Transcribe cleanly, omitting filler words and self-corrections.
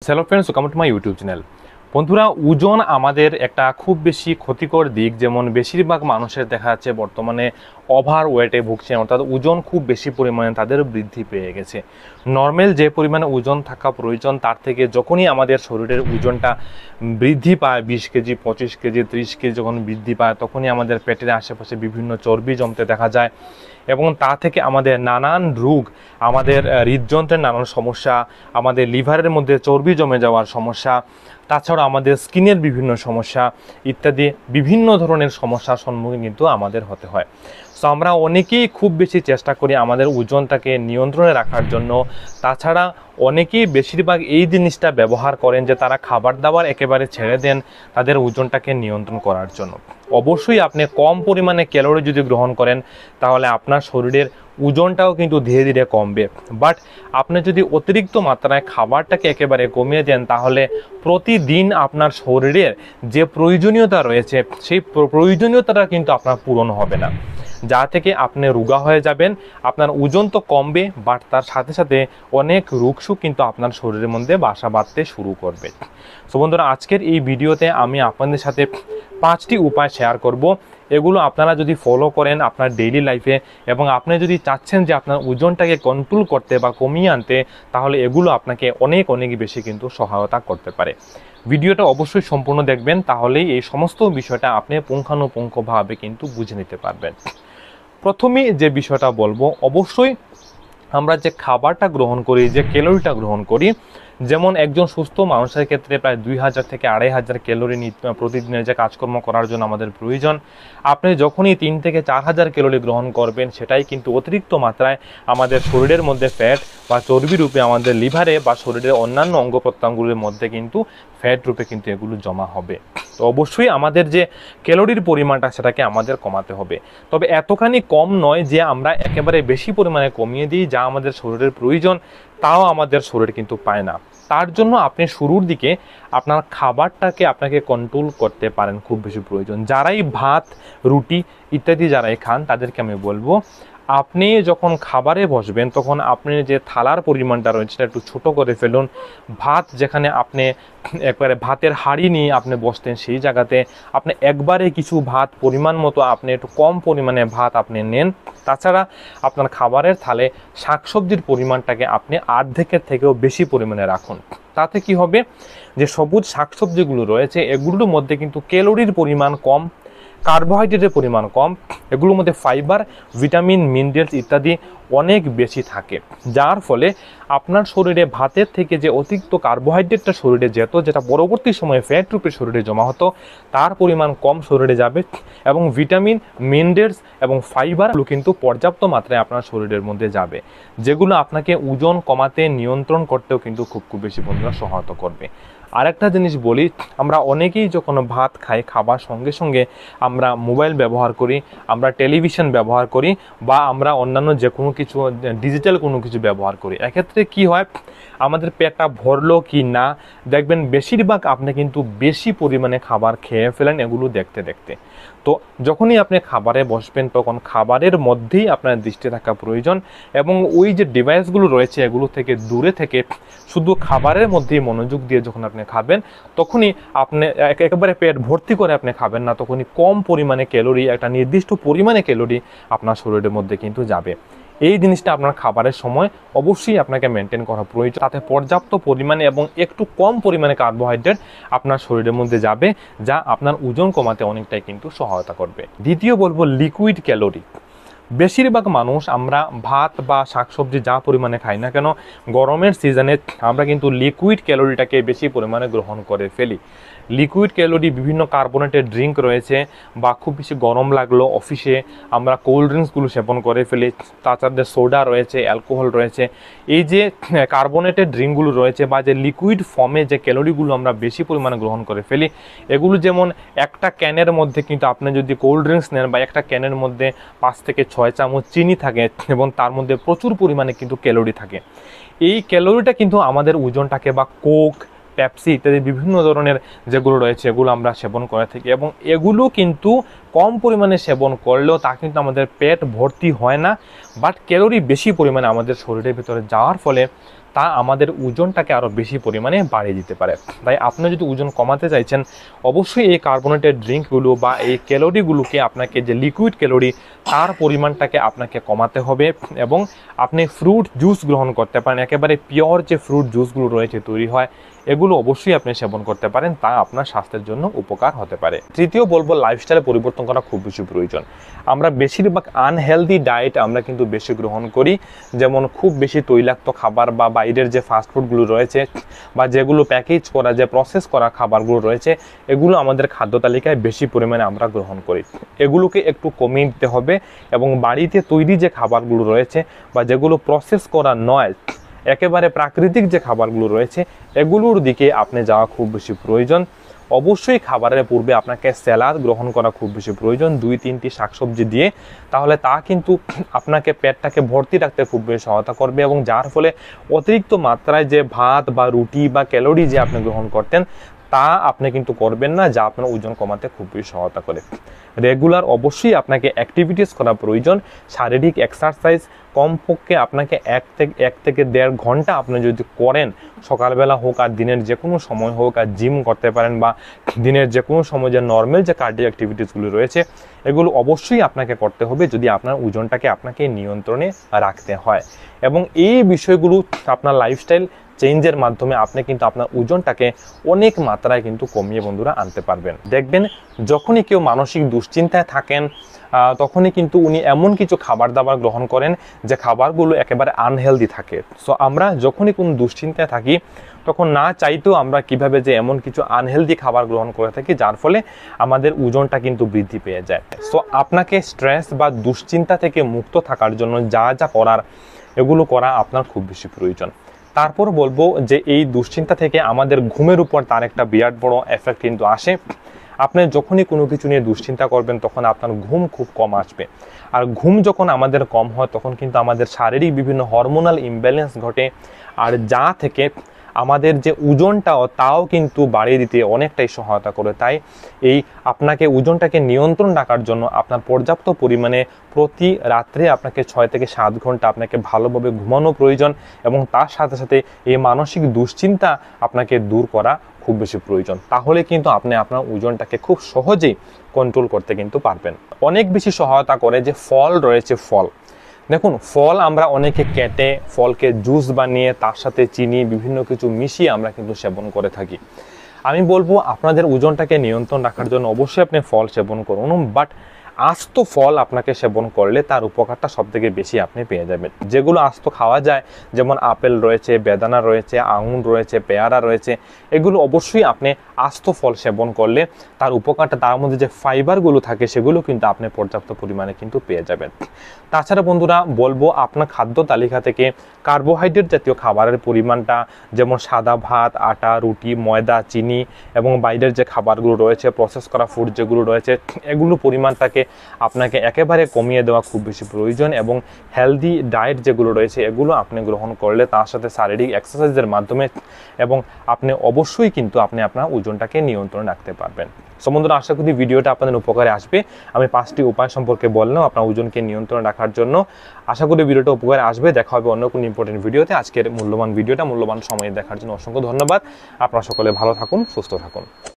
Hello friends, welcome to my YouTube channel. বন্ধুরা, ওজন আমাদের একটা খুব বেশি ক্ষতিকর দিক। যেমন বেশিরভাগ মানুষের দেখা যাচ্ছে বর্তমানে ওভার ওয়েটে ভুগছে, অর্থাৎ ওজন খুব বেশি পরিমাণে তাদের বৃদ্ধি পেয়ে গেছে। নর্মাল যে পরিমাণে ওজন থাকা প্রয়োজন তার থেকে যখনই আমাদের শরীরের ওজনটা বৃদ্ধি পায় 20 কেজি, 25 কেজি, 30 কেজি যখন বৃদ্ধি পায়, তখনই আমাদের পেটের আশেপাশে বিভিন্ন চর্বি জমতে দেখা যায় এবং তা থেকে আমাদের নানান রোগ, আমাদের হৃদযন্ত্রের নানান সমস্যা, আমাদের লিভারের মধ্যে চর্বি জমে যাওয়ার সমস্যা, তাছাড়া আমাদের স্কিনের বিভিন্ন সমস্যা ইত্যাদি বিভিন্ন ধরনের সমস্যার সম্মুখীন কিন্তু আমাদের হতে হয়। সো আমরা অনেকেই খুব বেশি চেষ্টা করি আমাদের ওজনটাকে নিয়ন্ত্রণে রাখার জন্য। তাছাড়া অনেকেই বেশিরভাগ এই জিনিসটা ব্যবহার করেন যে তারা খাবার দাবার একেবারে ছেড়ে দেন তাদের ওজনটাকে নিয়ন্ত্রণ করার জন্য। অবশ্যই আপনি কম পরিমাণে ক্যালোরি যদি গ্রহণ করেন তাহলে আপনার শরীরের ওজনটাও কিন্তু ধীরে ধীরে কমবে। বাট আপনি যদি অতিরিক্ত মাত্রায় খাবারটাকে একেবারে কমিয়ে দেন তাহলে প্রতিদিন আপনার শরীরের যে প্রয়োজনীয়তা রয়েছে সেই প্রয়োজনীয়তাটা কিন্তু আপনার পূরণ হবে না, যা থেকে আপনি রোগা হয়ে যাবেন। আপনার ওজন তো কমবে, বাট তার সাথে সাথে অনেক রোগসুখ কিন্তু আপনার শরীরের মধ্যে বাসা বাঁধতে শুরু করবে। সো বন্ধুরা, আজকের এই ভিডিওতে আমি আপনাদের সাথে 5টি উপায় শেয়ার করব। এগুলো আপনারা যদি ফলো করেন আপনার ডেইলি লাইফে এবং আপনি যদি চাচ্ছেন যে আপনার ওজনটাকে কন্ট্রোল করতে বা কমিয়ে আনতে, তাহলে এগুলো আপনাকে অনেক অনেক বেশি কিন্তু সহায়তা করতে পারে। ভিডিওটা অবশ্যই সম্পূর্ণ দেখবেন, তাহলেই এই সমস্ত বিষয়টা আপনি পুঙ্খানুপুঙ্খভাবে কিন্তু বুঝে নিতে পারবেন। প্রথমে যে বিষয়টা বলবো, অবশ্যই আমরা যে খাবারটা গ্রহণ করি, যে ক্যালোরিটা গ্রহণ করি, যেমন একজন সুস্থ মানুষের ক্ষেত্রে প্রায় 2000 থেকে 2500 ক্যালোরি প্রতিদিনের যে কাজকর্ম করার জন্য আমাদের প্রয়োজন। আপনি যখনই 3 থেকে 4000 ক্যালোরি গ্রহণ করবেন, সেটাই কিন্তু অতিরিক্ত মাত্রায় আমাদের শরীরের মধ্যে ফ্যাট বা চর্বি রূপে আমাদের লিভারে বা শরীরের অন্যান্য অঙ্গ প্রত্যঙ্গগুলির মধ্যে কিন্তু ফ্যাট রূপে কিন্তু এগুলো জমা হবে। তো অবশ্যই আমাদের যে ক্যালোরির পরিমাণটা সেটাকে আমাদের কমাতে হবে, তবে এতখানি কম নয় যে আমরা একেবারে বেশি পরিমাণে কমিয়ে দিই, যা আমাদের শরীরের প্রয়োজন তাও আমাদের শরীর কিন্তু পায় না। তার জন্য আপনি শুরুর দিকে আপনার খাবারটাকে আপনাকে কন্ট্রোল করতে পারেন, খুব বেশি প্রয়োজন। যারাই ভাত, রুটি ইত্যাদি যারাই খান তাদেরকে আমি বলবো, আপনি যখন খাবারে বসবেন তখন আপনি যে থালার পরিমাণটা রয়েছে সেটা একটু ছোটো করে ফেলুন। ভাত যেখানে আপনি একবারে ভাতের হাঁড়ি নিয়ে আপনি বসতেন, সেই জায়গাতে আপনি একবারে কিছু ভাত পরিমাণ মতো আপনি একটু কম পরিমাণে ভাত আপনি নেন। তাছাড়া আপনার খাবারের থালে শাকসবজির পরিমাণটাকে আপনি অর্ধেকের থেকেও বেশি পরিমাণে রাখুন। তাতে কি হবে, যে সবুজ শাকসবজিগুলো রয়েছে এগুলোর মধ্যে কিন্তু ক্যালোরির পরিমাণ কম, কার্বোহাইড্রেটের পরিমাণ কম, এগুলোর মধ্যে ফাইবার, ভিটামিন, মিনারেলস ইত্যাদি অনেক বেশি থাকে, যার ফলে আপনার শরীরে ভাতের থেকে যে অতিরিক্ত কার্বোহাইড্রেটটা শরীরে যেত, যেটা পরবর্তী সময়ে ফ্যাট রূপে শরীরে জমা হতো, তার পরিমাণ কম শরীরে যাবে এবং ভিটামিন, মিনারেলস এবং ফাইবারগুলো কিন্তু পর্যাপ্ত মাত্রায় আপনার শরীরের মধ্যে যাবে, যেগুলো আপনাকে ওজন কমাতে, নিয়ন্ত্রণ করতেও কিন্তু খুব বেশি বন্ধুরা সহায়তা করবে। আরেকটা জিনিস বলি, আমরা অনেকেই যখন ভাত খাই, খাবার সঙ্গে সঙ্গে আমরা মোবাইল ব্যবহার করি, আমরা টেলিভিশন ব্যবহার করি বা আমরা অন্যান্য যে কোনো কিছু ডিজিটাল কোনো কিছু ব্যবহার করি। এক্ষেত্রে কি হয়, আমাদের পেটটা ভরলো কি না দেখবেন বেশিরভাগ আপনি কিন্তু বেশি পরিমাণে খাবার খেয়ে ফেলেন এগুলো দেখতে দেখতে। তো যখনই আপনি খাবারে বসবেন তখন খাবারের মধ্যেই আপনার দৃষ্টি থাকা প্রয়োজন এবং ওই যে ডিভাইসগুলো রয়েছে এগুলো থেকে দূরে থেকে শুধু খাবারের মধ্যেই মনোযোগ দিয়ে যখন আপনি খাবেন, তখনই আপনি একেবারে পেট ভর্তি করে আপনি খাবেন না, তখনই কম পরিমাণে ক্যালোরি, একটা নির্দিষ্ট পরিমাণে ক্যালোরি আপনার শরীরের মধ্যে কিন্তু যাবে। এই জিনিসটা আপনার খাবারের সময় অবশ্যই আপনাকে মেনটেন করা প্রয়োজন, তাতে পর্যাপ্ত পরিমাণে এবং একটু কম পরিমাণে কার্বোহাইড্রেট আপনার শরীরের মধ্যে যাবে, যা আপনার ওজন কমাতে অনেকটাই কিন্তু সহায়তা করবে। দ্বিতীয় বলবো লিকুইড ক্যালোরি। বেশিরভাগ মানুষ আমরা ভাত বা শাকসবজি যা পরিমাণে খাই না কেন, গরমের সিজনে আমরা কিন্তু লিকুইড ক্যালোরিটাকে বেশি পরিমাণে গ্রহণ করে ফেলি। লিকুইড ক্যালোরি বিভিন্ন কার্বোনেটেড ড্রিঙ্ক রয়েছে, বা খুব বেশি গরম লাগলো অফিসে আমরা কোল্ড ড্রিঙ্কসগুলো সেবন করে ফেলি, তাছাড়া সোডা রয়েছে, অ্যালকোহল রয়েছে। এই যে কার্বোনেটেড ড্রিঙ্কগুলো রয়েছে বা যে লিকুইড ফর্মে যে ক্যালোরিগুলো আমরা বেশি পরিমাণে গ্রহণ করে ফেলি, এগুলো যেমন একটা ক্যানের মধ্যে কিন্তু আপনি যদি কোল্ড ড্রিঙ্কস নেন বা একটা ক্যানের মধ্যে 5 থেকে 6 চামচ চিনি থাকে এবং তার মধ্যে প্রচুর পরিমাণে কিন্তু ক্যালোরি থাকে। এই ক্যালোরিটা কিন্তু আমাদের ওজনটাকে, বা কোক, পেপসি ইত্যাদি বিভিন্ন ধরনের যেগুলো রয়েছে এগুলো আমরা সেবন করে থাকি এবং এগুলো কিন্তু কম পরিমাণে সেবন করলেও তা কিন্তু আমাদের পেট ভর্তি হয় না, বাট ক্যালোরি বেশি পরিমাণে আমাদের শরীরের ভিতরে যাওয়ার ফলে তা আমাদের ওজনটাকে আরও বেশি পরিমাণে বাড়িয়ে দিতে পারে। তাই আপনি যদি ওজন কমাতে চাইছেন, অবশ্যই এই কার্বোনেটেড ড্রিঙ্কগুলো বা এই ক্যালোরিগুলোকে আপনাকে যে লিকুইড ক্যালোরি তার পরিমাণটাকে আপনাকে কমাতে হবে। এবং আপনি ফ্রুট জুস গ্রহণ করতে পারেন, একেবারে পিওর যে ফ্রুট জুসগুলো রয়েছে তৈরি হয়, এগুলো অবশ্যই আপনি সেবন করতে পারেন, তা আপনার স্বাস্থ্যের জন্য উপকার হতে পারে। তৃতীয় বলবো, লাইফস্টাইলে পরিবর্তন করা খুব বেশি প্রয়োজন। আমরা বেশিরভাগ আনহেলদি ডায়েট আমরা কিন্তু বেশি গ্রহণ করি, যেমন খুব বেশি তৈলাক্ত খাবার বা বাইরের যে ফাস্টফুডগুলো রয়েছে বা যেগুলো প্যাকেজ করা যে প্রসেস করা খাবারগুলো রয়েছে, এগুলো আমাদের খাদ্য তালিকায় বেশি পরিমাণে আমরা গ্রহণ করি। এগুলোকে একটু কমিয়ে দিতে হবে এবং বাড়িতে তৈরি যে খাবারগুলো রয়েছে বা যেগুলো প্রসেস করা নয়, একেবারে প্রাকৃতিক যে খাবারগুলো রয়েছে, এগুলোর দিকে আপনি যাওয়া খুব বেশি প্রয়োজন। অবশ্যই খাবারের পূর্বে আপনাকে স্যালাড গ্রহণ করা খুব বেশি প্রয়োজন, 2-3টি শাকসবজি দিয়ে। তাহলে তা কিন্তু আপনাকে পেটটাকে ভর্তি রাখতে খুব বেশি সহায়তা করবে এবং যার ফলে অতিরিক্ত মাত্রায় যে ভাত বা রুটি বা ক্যালোরি যে আপনি গ্রহণ করতেন, তা আপনি কিন্তু করবেন না, যা আপনার ওজন কমাতে খুব বেশি সহায়তা করে। রেগুলার অবশ্যই আপনাকে অ্যাক্টিভিটিস করা প্রয়োজন, শারীরিক এক্সারসাইজ কমপক্ষে আপনাকে 1 থেকে 1.5 ঘন্টা আপনি যদি করেন, সকালবেলা হোক আর দিনের যে কোনো সময় হোক, আর জিম করতে পারেন বা দিনের যে কোনো সময় যে নর্মাল যে কার্ডিও অ্যাক্টিভিটিসগুলো রয়েছে, এগুলো অবশ্যই আপনাকে করতে হবে যদি আপনার ওজনটাকে আপনাকে নিয়ন্ত্রণে রাখতে হয়। এবং এই বিষয়গুলো আপনার লাইফস্টাইল চেঞ্জের মাধ্যমে আপনি কিন্তু আপনার ওজনটাকে অনেক মাত্রায় কিন্তু কমিয়ে বন্ধুরা আনতে পারবেন। দেখবেন যখনই কেউ মানসিক দুশ্চিন্তায় থাকেন, তখনই কিন্তু উনি এমন কিছু খাবার দাবার গ্রহণ করেন যে খাবারগুলো একেবারে আনহেলদি থাকে। সো আমরা যখনই কোনো দুশ্চিন্তায় থাকি, তখন না চাইতেও আমরা কিভাবে যে এমন কিছু আনহেলদি খাবার গ্রহণ করে থাকি, যার ফলে আমাদের ওজনটা কিন্তু বৃদ্ধি পেয়ে যায়। সো আপনাকে স্ট্রেস বা দুশ্চিন্তা থেকে মুক্ত থাকার জন্য যা যা করার, এগুলো করা আপনার খুব বেশি প্রয়োজন। তারপর বলবো যে এই দুশ্চিন্তা থেকে আমাদের ঘুমের উপর তার একটা বিরাট বড় এফেক্ট কিন্তু আসে। আপনি যখনই কোনো কিছু নিয়ে দুশ্চিন্তা করবেন, তখন আপনার ঘুম খুব কম আসবে। আর ঘুম যখন আমাদের কম হয়, তখন কিন্তু আমাদের শারীরিক বিভিন্ন হরমোনাল ইমব্যালেন্স ঘটে, আর যা থেকে আমাদের যে ওজনটাও তাও কিন্তু বাড়িয়ে দিতে অনেকটাই সহায়তা করে। তাই এই আপনাকে ওজনটাকে নিয়ন্ত্রণ রাখার জন্য আপনার পর্যাপ্ত পরিমাণে প্রতি রাত্রে আপনাকে 6 থেকে 7 ঘন্টা আপনাকে ভালোভাবে ঘুমানো প্রয়োজন এবং তার সাথে সাথে এই মানসিক দুশ্চিন্তা আপনাকে দূর করা খুব বেশি প্রয়োজন। তাহলে কিন্তু আপনি আপনার ওজনটাকে খুব সহজেই কন্ট্রোল করতে কিন্তু পারবেন। অনেক বেশি সহায়তা করে যে ফল রয়েছে, ফল দেখুন, ফল আমরা অনেকে কেটে ফলকে জুস বানিয়ে তার সাথে চিনি বিভিন্ন কিছু মিশিয়ে আমরা কিন্তু সেবন করে থাকি। আমি বলবো আপনাদের ওজনটাকে নিয়ন্ত্রণ রাখার জন্য অবশ্যই আপনি ফল সেবন করুন, বাট আস্ত ফল আপনাকে সেবন করলে তার উপকারটা সব থেকে বেশি আপনি পেয়ে যাবেন। যেগুলো আস্ত খাওয়া যায়, যেমন আপেল রয়েছে, বেদানা রয়েছে, আঙুর রয়েছে, পেয়ারা রয়েছে, এগুলো অবশ্যই আপনি আস্ত ফল সেবন করলে তার উপকারটা, তার মধ্যে যে ফাইবারগুলো থাকে সেগুলো কিন্তু আপনি পর্যাপ্ত পরিমাণে কিন্তু পেয়ে যাবেন। তাছাড়া বন্ধুরা বলবো, আপনার খাদ্য তালিকা থেকে কার্বোহাইড্রেট জাতীয় খাবারের পরিমাণটা, যেমন সাদা ভাত, আটা, রুটি, ময়দা, চিনি এবং বাইরের যে খাবারগুলো রয়েছে, প্রসেস করা ফুড যেগুলো রয়েছে, এগুলো পরিমাণটাকে আপনাকে একেবারে কমিয়ে দেওয়া খুব বেশি প্রয়োজন। এবং হেলদি ডায়েট যেগুলো রয়েছে, এগুলো আপনি গ্রহণ করলে তার সাথে শারীরিক এক্সারসাইজের মাধ্যমে এবং আপনি অবশ্যই কিন্তু আপনি আপনার ওজনটাকে নিয়ন্ত্রণে রাখতে পারবেন। সো বন্ধুরা, আশা করি ভিডিওটা আপনাদের উপকারে আসবে। আমি 5টি উপায় সম্পর্কে বললাম আপনার ওজনকে নিয়ন্ত্রণে রাখার জন্য। আশা করি ভিডিওটা উপকারে আসবে। দেখা হবে অন্য কোনো ইম্পর্টেন্ট ভিডিওতে। আজকের মূল্যবান সময় দেখার জন্য অসংখ্য ধন্যবাদ। আপনারা সকলে ভালো থাকুন, সুস্থ থাকুন।